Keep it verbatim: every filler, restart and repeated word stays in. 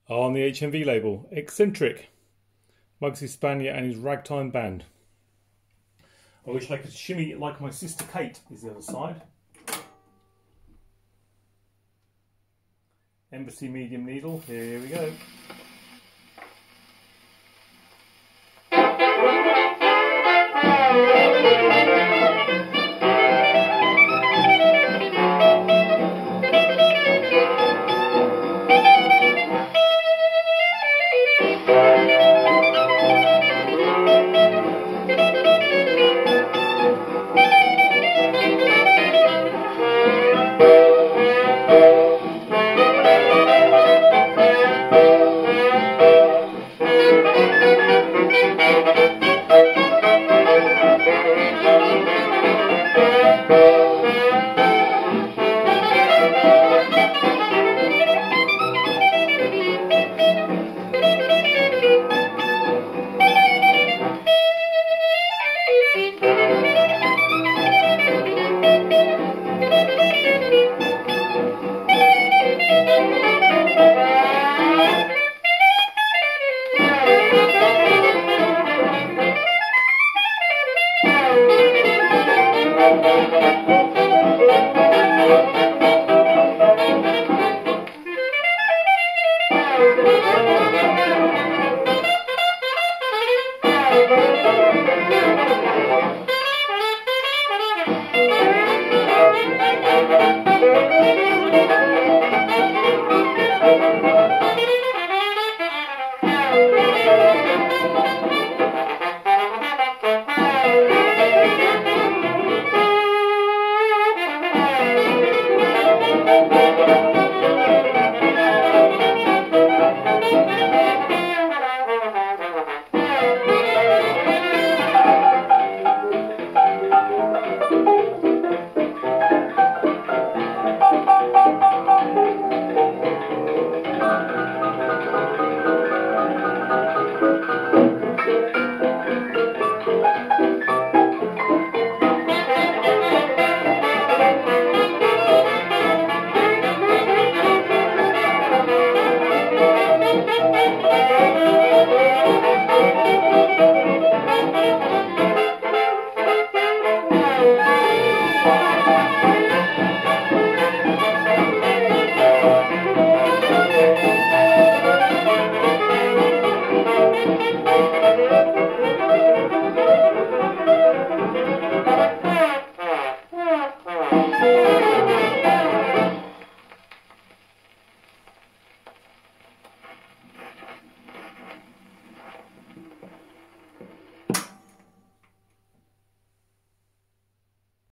On the H M V label, Eccentric, Muggsy Spanier and his Ragtime band. I wish I could shimmy it like my sister Kate is the other side. Embassy medium needle, here we go.